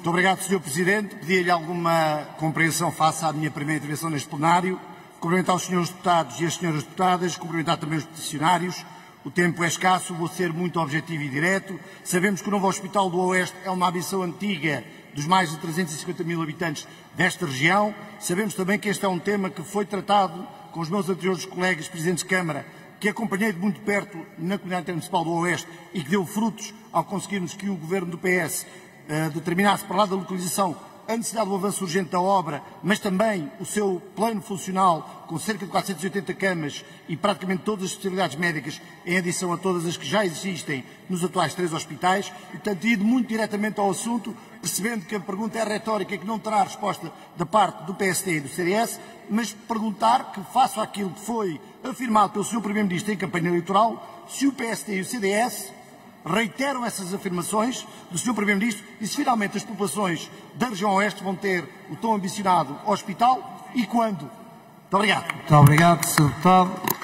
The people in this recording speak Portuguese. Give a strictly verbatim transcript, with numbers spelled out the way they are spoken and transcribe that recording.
Muito obrigado, senhor Presidente. Pedia-lhe alguma compreensão face à minha primeira intervenção neste plenário. Cumprimentar os senhores deputados e as senhoras deputadas, cumprimentar também os peticionários. O tempo é escasso, vou ser muito objetivo e direto. Sabemos que o novo Hospital do Oeste é uma ambição antiga dos mais de trezentos e cinquenta mil habitantes desta região. Sabemos também que este é um tema que foi tratado com os meus anteriores colegas presidentes de Câmara, que acompanhei de muito perto na Comunidade Intermunicipal do Oeste e que deu frutos ao conseguirmos que o Governo do P S uh, determinasse, para lá da localização, a necessidade do avanço urgente da obra, mas também o seu plano funcional, com cerca de quatrocentas e oitenta camas e praticamente todas as especialidades médicas, em adição a todas as que já existem nos atuais três hospitais, e, portanto, ido muito diretamente ao assunto, percebendo que a pergunta é retórica e que não terá resposta da parte do P S D e do C D S, mas perguntar que, face àquilo que foi afirmado pelo senhor Primeiro-Ministro em campanha eleitoral, se o P S D e o C D S reiteram essas afirmações do senhor Primeiro-Ministro e se finalmente as populações da região Oeste vão ter o tão ambicionado hospital e quando. Muito obrigado. Muito obrigado, senhor Deputado.